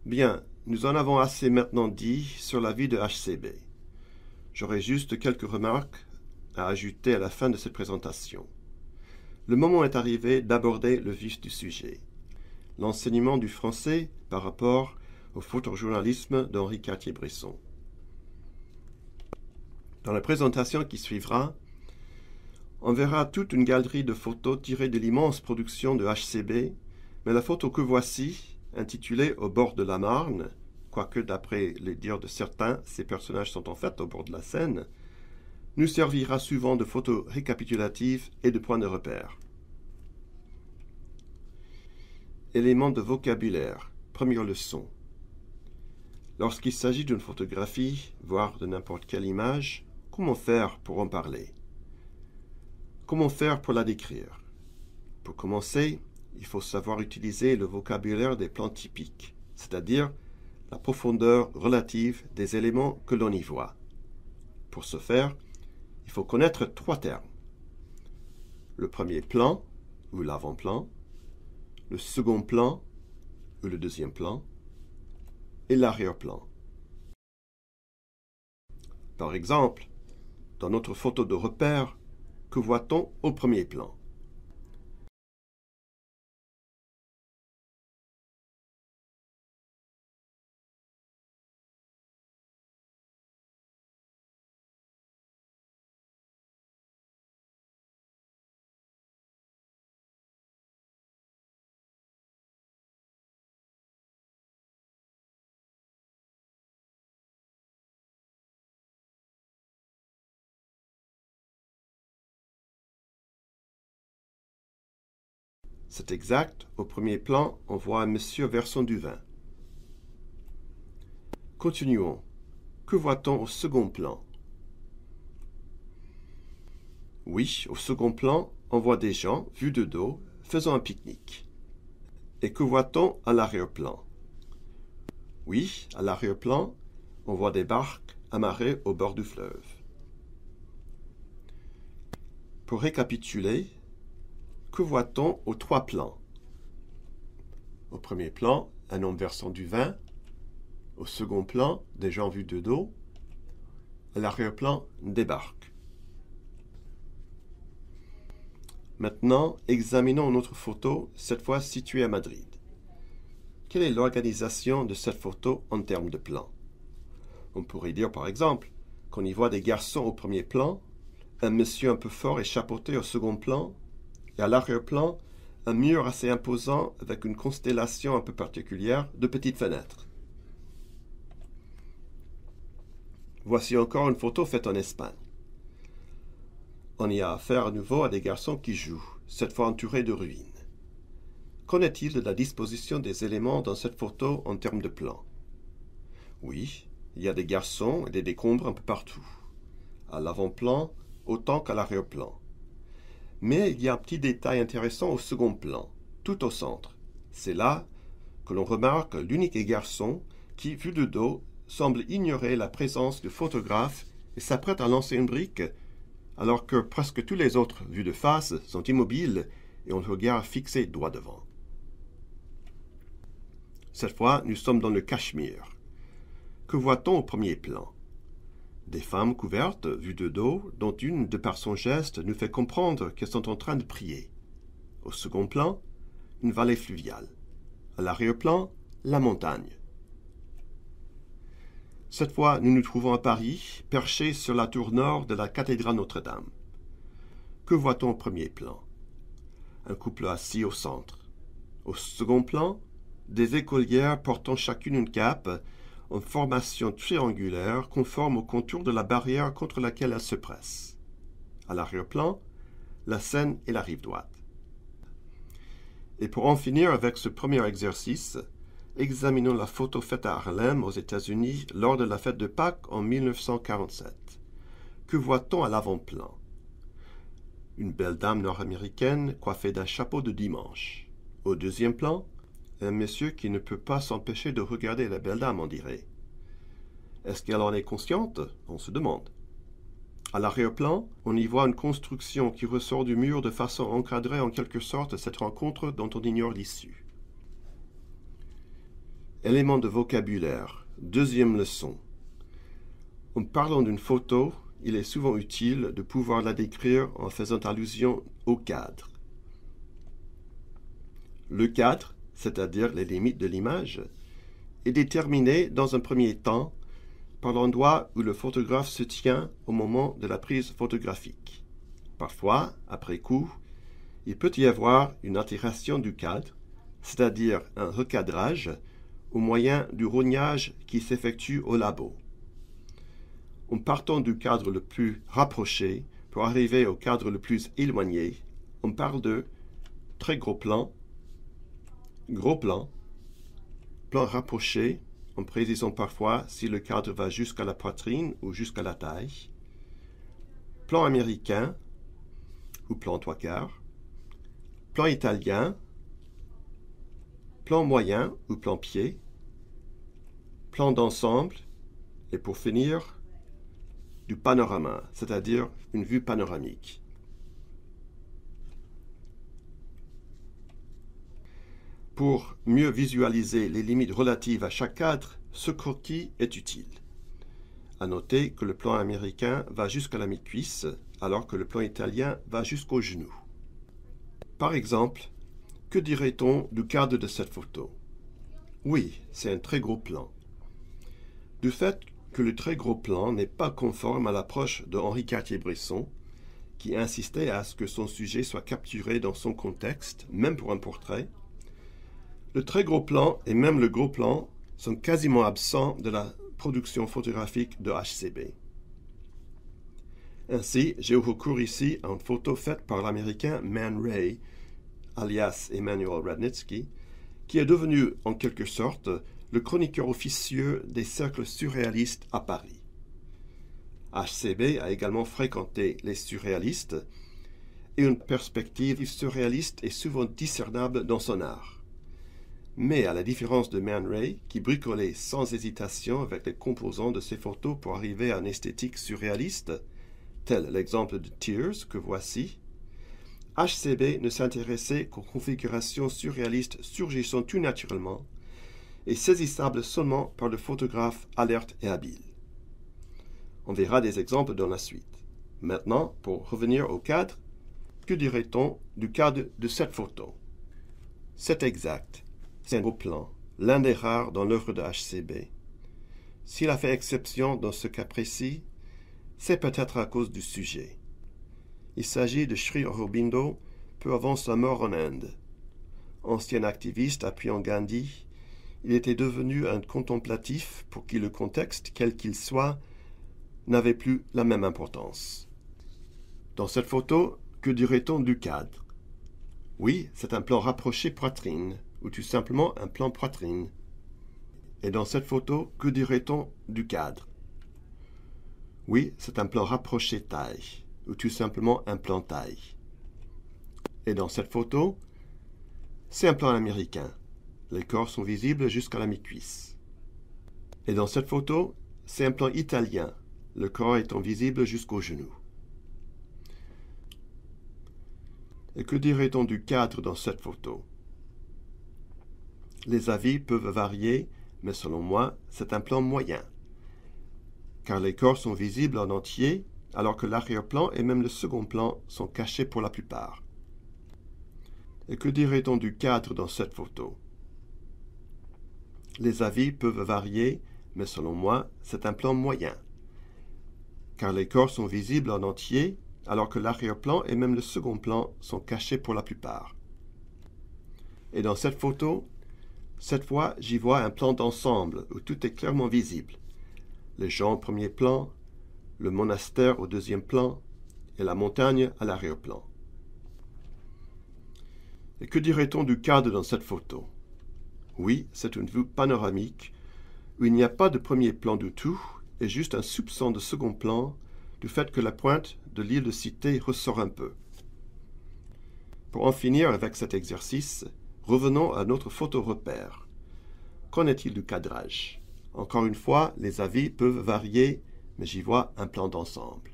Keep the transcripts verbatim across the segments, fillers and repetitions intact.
Bien, nous en avons assez maintenant dit sur la vie de H C B. J'aurai juste quelques remarques à ajouter à la fin de cette présentation. Le moment est arrivé d'aborder le vif du sujet, l'enseignement du français par rapport au photojournalisme d'Henri Cartier-Bresson. Dans la présentation qui suivra, on verra toute une galerie de photos tirées de l'immense production de H C B, mais la photo que voici, intitulée « Au bord de la Marne », quoique d'après les dires de certains, ces personnages sont en fait au bord de la Seine, nous servira souvent de photo récapitulative et de point de repère. Éléments de vocabulaire. Première leçon. Lorsqu'il s'agit d'une photographie, voire de n'importe quelle image, comment faire pour en parler? Comment faire pour la décrire? Pour commencer, il faut savoir utiliser le vocabulaire des plans typiques, c'est-à-dire la profondeur relative des éléments que l'on y voit. Pour ce faire, il faut connaître trois termes. Le premier plan, ou l'avant-plan, le second plan, ou le deuxième plan, et l'arrière-plan. Par exemple, dans notre photo de repère, que voit-on au premier plan? C'est exact, au premier plan, on voit un monsieur versant du vin. Continuons. Que voit-on au second plan? Oui, au second plan, on voit des gens, vus de dos, faisant un pique-nique. Et que voit-on à l'arrière-plan? Oui, à l'arrière-plan, on voit des barques amarrées au bord du fleuve. Pour récapituler, que voit-on aux trois plans? Au premier plan, un homme versant du vin. Au second plan, des gens vus de dos. À l'arrière-plan, des barques. Maintenant, examinons notre photo, cette fois située à Madrid. Quelle est l'organisation de cette photo en termes de plan? On pourrait dire par exemple qu'on y voit des garçons au premier plan, un monsieur un peu fort et chapeauté au second plan, et à l'arrière-plan, un mur assez imposant avec une constellation un peu particulière de petites fenêtres. Voici encore une photo faite en Espagne. On y a affaire à nouveau à des garçons qui jouent, cette fois entourés de ruines. Qu'en est-il de la disposition des éléments dans cette photo en termes de plan? Oui, il y a des garçons et des décombres un peu partout, à l'avant-plan autant qu'à l'arrière-plan. Mais il y a un petit détail intéressant au second plan, tout au centre. C'est là que l'on remarque l'unique garçon qui, vu de dos, semble ignorer la présence du photographe et s'apprête à lancer une brique, alors que presque tous les autres, vus de face, sont immobiles et ont le regard fixé droit devant. Cette fois, nous sommes dans le Cachemire. Que voit-on au premier plan? Des femmes couvertes, vues de dos, dont une, de par son geste, nous fait comprendre qu'elles sont en train de prier. Au second plan, une vallée fluviale. À l'arrière-plan, la montagne. Cette fois, nous nous trouvons à Paris, perchés sur la tour nord de la cathédrale Notre-Dame. Que voit-on au premier plan? Un couple assis au centre. Au second plan, des écolières portant chacune une cape, en formation triangulaire conforme au contour de la barrière contre laquelle elles se pressent. À l'arrière-plan, la Seine et la rive droite. Et pour en finir avec ce premier exercice, examinons la photo faite à Harlem, aux États-Unis, lors de la fête de Pâques en mille neuf cent quarante-sept. Que voit-on à l'avant-plan? Une belle dame nord-américaine coiffée d'un chapeau de dimanche. Au deuxième plan, un monsieur qui ne peut pas s'empêcher de regarder la belle dame, on dirait. Est-ce qu'elle en est consciente? On se demande. À l'arrière-plan, on y voit une construction qui ressort du mur de façon à encadrer en quelque sorte cette rencontre dont on ignore l'issue. Éléments de vocabulaire. Deuxième leçon. En parlant d'une photo, il est souvent utile de pouvoir la décrire en faisant allusion au cadre. Le cadre, c'est-à-dire les limites de l'image, est déterminé dans un premier temps par l'endroit où le photographe se tient au moment de la prise photographique. Parfois, après coup, il peut y avoir une altération du cadre, c'est-à-dire un recadrage, au moyen du rognage qui s'effectue au labo. En partant du cadre le plus rapproché pour arriver au cadre le plus éloigné, on parle de très gros plan, gros plan, plan rapproché, en précisant parfois si le cadre va jusqu'à la poitrine ou jusqu'à la taille, plan américain ou plan trois quarts, plan italien, plan moyen ou plan pied, plan d'ensemble, et pour finir, du panorama, c'est-à-dire une vue panoramique. Pour mieux visualiser les limites relatives à chaque cadre, ce croquis est utile. À noter que le plan américain va jusqu'à la mi-cuisse, alors que le plan italien va jusqu'au genou. Par exemple, que dirait-on du cadre de cette photo? Oui, c'est un très gros plan. Du fait que le très gros plan n'est pas conforme à l'approche de Henri Cartier-Bresson, qui insistait à ce que son sujet soit capturé dans son contexte, même pour un portrait, le très gros plan et même le gros plan sont quasiment absents de la production photographique de H C B. Ainsi, j'ai recours ici à une photo faite par l'Américain Man Ray, alias Emanuel Radnitsky, qui est devenu en quelque sorte le chroniqueur officieux des cercles surréalistes à Paris. H C B a également fréquenté les surréalistes, et une perspective surréaliste est souvent discernable dans son art. Mais à la différence de Man Ray, qui bricolait sans hésitation avec les composants de ses photos pour arriver à une esthétique surréaliste, tel l'exemple de Tears que voici, H C B ne s'intéressait qu'aux configurations surréalistes surgissant tout naturellement et saisissables seulement par le photographe alerte et habile. On verra des exemples dans la suite. Maintenant, pour revenir au cadre, que dirait-on du cadre de cette photo? C'est exact. C'est un gros plan, l'un des rares dans l'œuvre de H C B. S'il a fait exception dans ce cas précis, c'est peut-être à cause du sujet. Il s'agit de Sri Aurobindo, peu avant sa mort en Inde. Ancien activiste appuyant Gandhi, il était devenu un contemplatif pour qui le contexte, quel qu'il soit, n'avait plus la même importance. Dans cette photo, que dirait-on du cadre? Oui, c'est un plan rapproché poitrine, ou tout simplement un plan poitrine. Et dans cette photo, que dirait-on du cadre? Oui, c'est un plan rapproché taille, ou tout simplement un plan taille. Et dans cette photo, c'est un plan américain. Les corps sont visibles jusqu'à la mi-cuisse. Et dans cette photo, c'est un plan italien, le corps étant visible jusqu'au genou. Et que dirait-on du cadre dans cette photo? Les avis peuvent varier, mais selon moi, c'est un plan moyen, car les corps sont visibles en entier, alors que l'arrière-plan et même le second plan sont cachés pour la plupart. Et que dirait-on du cadre dans cette photo? Les avis peuvent varier, mais selon moi, c'est un plan moyen, car les corps sont visibles en entier, alors que l'arrière-plan et même le second plan sont cachés pour la plupart. Et dans cette photo, cette fois, j'y vois un plan d'ensemble où tout est clairement visible. Les gens au premier plan, le monastère au deuxième plan et la montagne à l'arrière-plan. Et que dirait-on du cadre dans cette photo? Oui, c'est une vue panoramique où il n'y a pas de premier plan du tout et juste un soupçon de second plan du fait que la pointe de l'île de Cité ressort un peu. Pour en finir avec cet exercice, revenons à notre photo repère. Qu'en est-il du cadrage? Encore une fois, les avis peuvent varier, mais j'y vois un plan d'ensemble.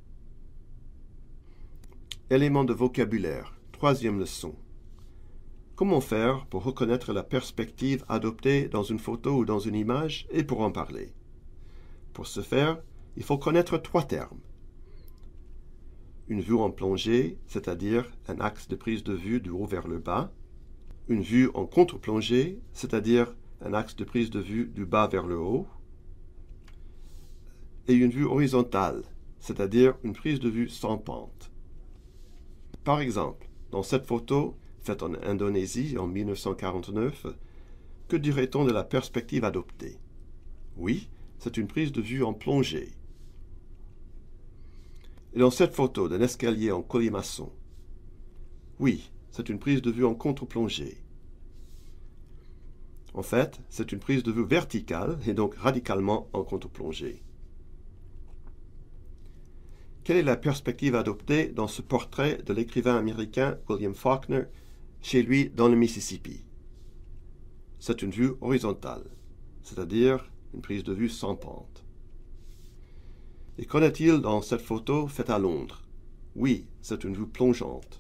Éléments de vocabulaire. Troisième leçon. Comment faire pour reconnaître la perspective adoptée dans une photo ou dans une image et pour en parler? Pour ce faire, il faut connaître trois termes. Une vue en plongée, c'est-à-dire un axe de prise de vue du haut vers le bas. Une vue en contre-plongée, c'est-à-dire un axe de prise de vue du bas vers le haut. Et une vue horizontale, c'est-à-dire une prise de vue sans pente. Par exemple, dans cette photo, faite en Indonésie en mille neuf cent quarante-neuf, que dirait-on de la perspective adoptée? Oui, c'est une prise de vue en plongée. Et dans cette photo d'un escalier en colimaçon, oui, c'est une prise de vue en contre-plongée. En fait, c'est une prise de vue verticale et donc radicalement en contre-plongée. Quelle est la perspective adoptée dans ce portrait de l'écrivain américain William Faulkner chez lui dans le Mississippi? C'est une vue horizontale, c'est-à-dire une prise de vue sans pente. Et qu'en est-il dans cette photo faite à Londres? Oui, c'est une vue plongeante.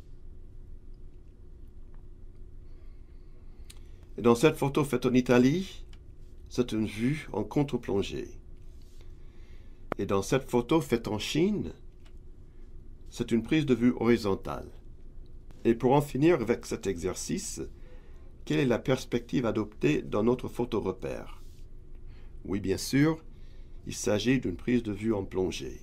Et dans cette photo faite en Italie, c'est une vue en contre-plongée. Et dans cette photo faite en Chine, c'est une prise de vue horizontale. Et pour en finir avec cet exercice, quelle est la perspective adoptée dans notre photo repère? Oui, bien sûr, il s'agit d'une prise de vue en plongée.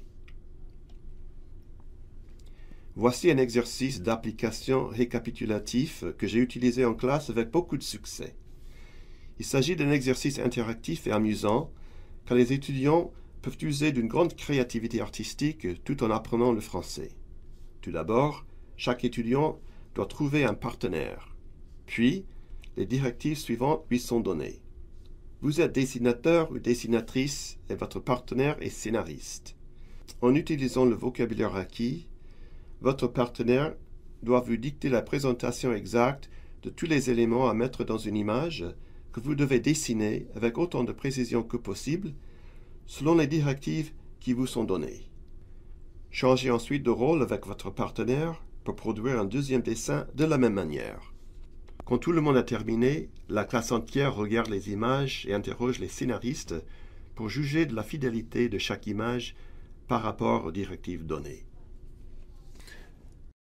Voici un exercice d'application récapitulatif que j'ai utilisé en classe avec beaucoup de succès. Il s'agit d'un exercice interactif et amusant car les étudiants peuvent user d'une grande créativité artistique tout en apprenant le français. Tout d'abord, chaque étudiant doit trouver un partenaire. Puis, les directives suivantes lui sont données. Vous êtes dessinateur ou dessinatrice et votre partenaire est scénariste. En utilisant le vocabulaire acquis, votre partenaire doit vous dicter la présentation exacte de tous les éléments à mettre dans une image que vous devez dessiner avec autant de précision que possible selon les directives qui vous sont données. Changez ensuite de rôle avec votre partenaire pour produire un deuxième dessin de la même manière. Quand tout le monde a terminé, la classe entière regarde les images et interroge les scénaristes pour juger de la fidélité de chaque image par rapport aux directives données.